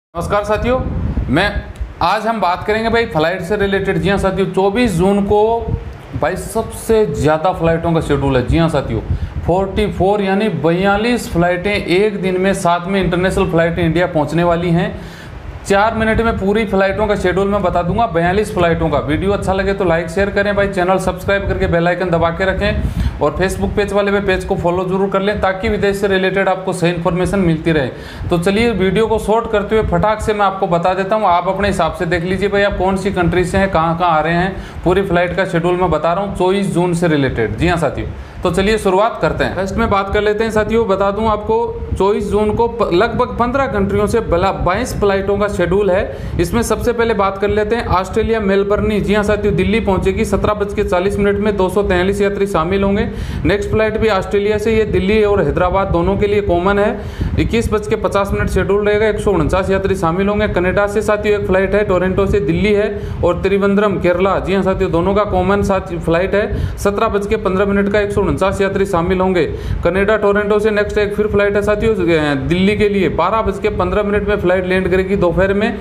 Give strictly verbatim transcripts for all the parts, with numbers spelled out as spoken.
नमस्कार साथियों, मैं आज हम बात करेंगे भाई फ्लाइट से रिलेटेड। जी हाँ साथियों, चौबीस जून को भाई सबसे ज़्यादा फ्लाइटों का शेड्यूल है। जी हाँ साथियों, चौवालीस यानी बयालीस फ्लाइटें एक दिन में, साथ में इंटरनेशनल फ्लाइटें इंडिया पहुंचने वाली हैं। चार मिनट में पूरी फ्लाइटों का शेड्यूल मैं बता दूंगा, बयालीस फ्लाइटों का। वीडियो अच्छा लगे तो लाइक शेयर करें भाई, चैनल सब्सक्राइब करके बेल आइकन दबा के रखें और फेसबुक पेज वाले पे पेज को फॉलो जरूर कर लें ताकि विदेश से रिलेटेड आपको सही इन्फॉर्मेशन मिलती रहे। तो चलिए वीडियो को शॉर्ट करते हुए फटाक से मैं आपको बता देता हूँ, आप अपने हिसाब से देख लीजिए भाई आप कौन सी कंट्री से हैं, कहाँ कहाँ आ रहे हैं। पूरी फ्लाइट का शेड्यूल मैं बता रहा हूँ चौबीस जून से रिलेटेड। जी हाँ साथियों, तो चलिए शुरुआत करते हैं। फर्स्ट में बात कर लेते हैं साथियों, बता दूं आपको चौबीस जून को लगभग पंद्रह कंट्रियों से बाईस फ्लाइटों का शेड्यूल है। इसमें सबसे पहले बात कर लेते हैं ऑस्ट्रेलिया मेलबर्न। जी हाँ साथियों, दिल्ली पहुंचेगी सत्रह बज के चालीस मिनट में, दो सौ तैंतालीस यात्री शामिल होंगे। नेक्स्ट फ्लाइट भी ऑस्ट्रेलिया से, ये दिल्ली और हैदराबाद दोनों के लिए कॉमन है। इक्कीस बज के पचास मिनट शेड्यूल रहेगा, एक सौ उनचास यात्री शामिल होंगे। कनाडा से साथियों एक फ्लाइट है, टोरंटो से दिल्ली है, और त्रिवेंद्रम केरला, जी हाँ साथियों, दोनों का कॉमन साथ फ्लाइट है। सत्रह बज के पंद्रह मिनट का एक सौ उनचास यात्री शामिल होंगे। कनाडा टोरंटो से नेक्स्ट एक फिर फ्लाइट है साथियों दिल्ली के लिए, बारह बज के पंद्रह मिनट में फ्लाइट लैंड करेगी दोपहर में,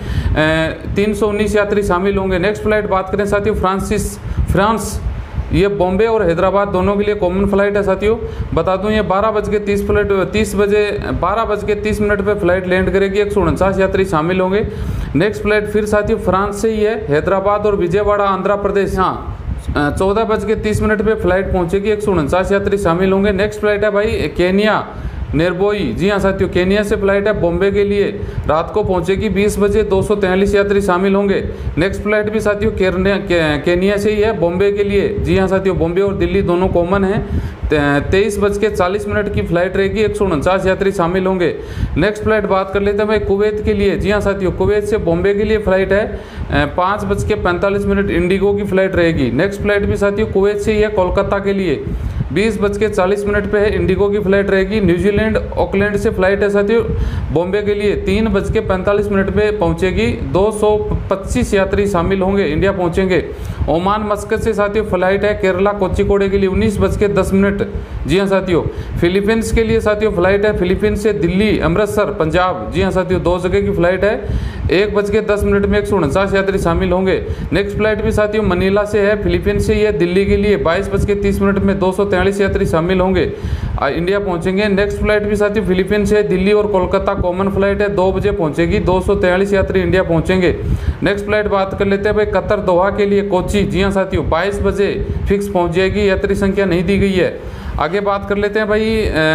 तीन सौ उन्नीस यात्री शामिल होंगे। नेक्स्ट फ्लाइट बात करें साथियों फ्रांसिस फ्रांस, ये बॉम्बे और हैदराबाद दोनों के लिए कॉमन फ्लाइट है साथियों। बता दूं ये बारह बज के तीस फ्लाइट तीस बजे बारह बज के तीस मिनट पे फ्लाइट लैंड करेगी, एक सौ उनचास यात्री शामिल होंगे। नेक्स्ट फ्लाइट फिर साथियों फ्रांस से ही है, हैदराबाद और विजयवाड़ा आंध्र प्रदेश। हाँ, चौदह बज के तीस मिनट पे फ्लाइट पहुंचेगी, एक सौ उनचास यात्री शामिल होंगे। नेक्स्ट फ्लाइट है भाई केनिया नेरबोई। जी हाँ साथियों, केनिया से फ्लाइट है बॉम्बे के लिए, रात को पहुंचेगी बीस बजे, दो सौ तैंतालीस यात्री शामिल होंगे। नेक्स्ट फ्लाइट भी साथियों केनिया से ही है बॉम्बे के लिए। जी हाँ साथियों, बॉम्बे और दिल्ली दोनों कॉमन हैं। तेईस बज के चालीस मिनट की फ्लाइट रहेगी, एक सौ उनचास यात्री शामिल होंगे। नेक्स्ट फ्लाइट बात कर लेते हैं भाई कुवैत के लिए। जी हाँ साथियों, कुवैत से बॉम्बे के लिए फ्लाइट है, पाँच बज के पैंतालीस मिनट इंडिगो की फ्लाइट रहेगी। नेक्स्ट फ्लाइट भी साथियों कुवैत से ही है, कोलकाता के लिए, बीस बज के चालीस मिनट पे है, इंडिगो की फ्लाइट रहेगी। न्यूजीलैंड ऑकलैंड से फ्लाइट है साथियों बॉम्बे के लिए, तीन बज के पैंतालीस मिनट पे पहुंचेगी, दो सौ पच्चीस यात्री शामिल होंगे, इंडिया पहुंचेंगे। ओमान मस्कत से साथियों फ्लाइट है केरला कोच्चिकोडे के लिए, उन्नीस बज के दस मिनट। जी हाँ साथियों, फिलीपींस के लिए साथियों फ्लाइट है, फिलीपींस से दिल्ली अमृतसर पंजाब। जी हाँ साथियों, दो जगह की फ्लाइट है, एक बज के दस मिनट में एक सौ उनचास यात्री शामिल होंगे। नेक्स्ट फ्लाइट भी साथियों मनीला से है, फिलीपींस से ही है, दिल्ली के लिए, बाईस बज के तीस मिनट में दो सौ तैंतालीस यात्री शामिल होंगे, इंडिया पहुंचेंगे। नेक्स्ट फ्लाइट भी साथियों फिलीपींस से, दिल्ली और कोलकाता कॉमन फ्लाइट है, दो बजे पहुंचेगी, दो सौ तैंतालीस यात्री इंडिया पहुंचेंगे। नेक्स्ट फ्लाइट बात कर लेते हैं भाई कतर दोहा के लिए, कोची। जी हाँ साथियों, बाईस बजे फिक्स पहुंच जाएगी, यात्री संख्या नहीं दी गई है। आगे बात कर लेते हैं भाई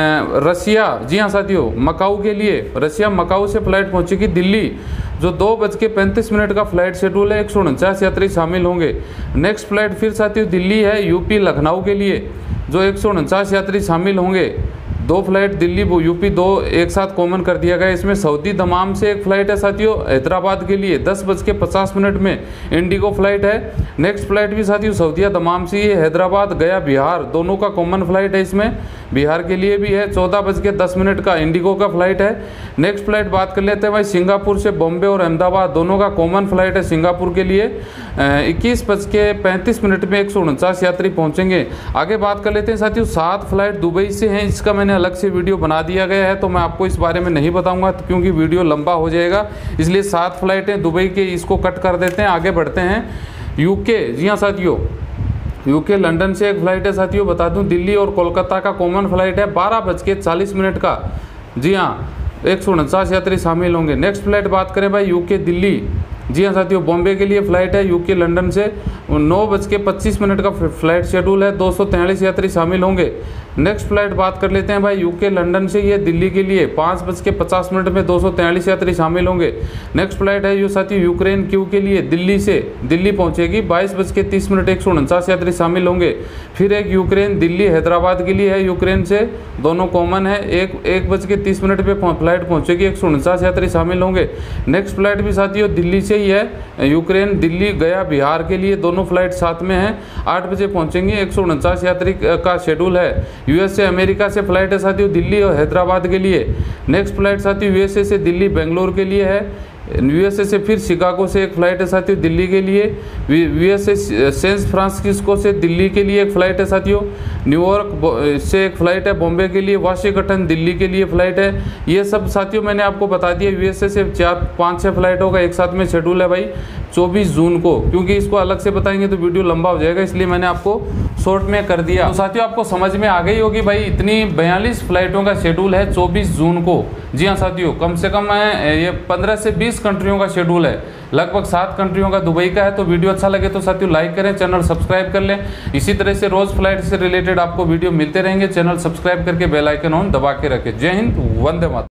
रशिया। जी हाँ साथियों, मकाऊ के लिए, रशिया मकाऊ से फ्लाइट पहुंचेगी दिल्ली, जो दो बज के पैंतीस मिनट का फ्लाइट शेड्यूल है, एक सौ उनचास यात्री शामिल होंगे। नेक्स्ट फ्लाइट फिर साथियों दिल्ली है, यूपी लखनऊ के लिए, जो एक सौ उनचास यात्री शामिल होंगे। दो फ्लाइट दिल्ली यूपी दो एक साथ कॉमन कर दिया गया। इसमें सऊदी दमाम से एक फ्लाइट है साथियों हैदराबाद के लिए, दस बज के पचास मिनट में इंडिगो फ्लाइट है। नेक्स्ट फ्लाइट भी साथियों सऊदिया दमाम से ही है, हैदराबाद गया बिहार, दोनों का कॉमन फ्लाइट है, इसमें बिहार के लिए भी है, चौदह बज के दस मिनट का इंडिगो का फ्लाइट है। नेक्स्ट फ्लाइट बात कर लेते हैं भाई सिंगापुर से बॉम्बे और अहमदाबाद, दोनों का कॉमन फ्लाइट है सिंगापुर के लिए, इक्कीस बज के पैंतीस मिनट में एक सौ उनचास यात्री पहुंचेंगे। आगे बात कर लेते हैं साथियों सात फ्लाइट दुबई से हैं, इसका मैंने अलग से वीडियो बना दिया गया है, तो मैं आपको इस बारे में नहीं बताऊंगा क्योंकि वीडियो लंबा हो जाएगा, इसलिए सात फ्लाइटें दुबई के, इसको कट कर देते हैं। आगे बढ़ते हैं यूके। जी हाँ साथियों, यूके लंदन से एक फ्लाइट है साथियों, बता दूं दिल्ली और कोलकाता का कॉमन फ्लाइट है, बारह बज के चालीस मिनट का। जी हाँ, एक सौ उनचास यात्री शामिल होंगे। नेक्स्ट फ्लाइट बात करें भाई यूके दिल्ली। जी हाँ साथियों, बॉम्बे के लिए फ्लाइट है यूके लंदन से, नौ बज के पच्चीस मिनट का फ्लाइट शेड्यूल है, दो सौ तैंतालीस यात्री शामिल होंगे। नेक्स्ट फ्लाइट बात कर लेते हैं भाई यूके लंदन से, ये दिल्ली के लिए, पाँच बज के पचास मिनट में दो सौ तैंतालीस यात्री शामिल होंगे। नेक्स्ट फ्लाइट है ये साथियों यूक्रेन क्यू के लिए, दिल्ली से, दिल्ली पहुंचेगी, बाईस बज के तीस मिनट एक सौ उनचास यात्री शामिल होंगे। फिर एक यूक्रेन दिल्ली हैदराबाद के लिए है, यूक्रेन से, दोनों कॉमन है, एक एक बज के तीस मिनट पे फ्लाइट पहुंचेगी, एक सौ उनचास यात्री शामिल होंगे। नेक्स्ट फ्लाइट भी साथियों दिल्ली से ही है, यूक्रेन दिल्ली गया बिहार के लिए, दोनों फ्लाइट साथ में हैं, आठ बजे पहुंचेंगे, एक सौ उनचास यात्री का शेड्यूल है। यूएस से अमेरिका से फ्लाइट है साथियों दिल्ली और हैदराबाद के लिए। नेक्स्ट फ्लाइट साथियों यूएसए से दिल्ली बेंगलोर के लिए है, यूएसए से फिर शिकागो से एक फ़्लाइट है साथियों दिल्ली के लिए। यूएसए सैन फ्रांसिस्को से दिल्ली के लिए एक फ़्लाइट है साथियों। न्यूयॉर्क से एक फ़्लाइट है बॉम्बे के लिए। वाशिंगटन दिल्ली के लिए फ़्लाइट है। ये सब साथियों मैंने आपको बता दिया। यूएसए से चार पाँच छः फ्लाइटों का एक साथ में शेड्यूल है भाई चौबीस जून को, क्योंकि इसको अलग से बताएंगे तो वीडियो लंबा हो जाएगा, इसलिए मैंने आपको शॉर्ट में कर दिया। तो साथियों आपको समझ में आ गई होगी भाई, इतनी बयालीस फ्लाइटों का शेड्यूल है चौबीस जून को। जी हाँ साथियों, कम से कम ये पंद्रह से बीस कंट्रियों का शेड्यूल है, लगभग सात कंट्रियों का दुबई का है। तो वीडियो अच्छा लगे तो साथियों लाइक करें, चैनल सब्सक्राइब कर लें। इसी तरह से रोज़ फ्लाइट से रिलेटेड आपको वीडियो मिलते रहेंगे। चैनल सब्सक्राइब करके बेल आइकन ऑन दबा के रखें। जय हिंद, वंदे मातरम।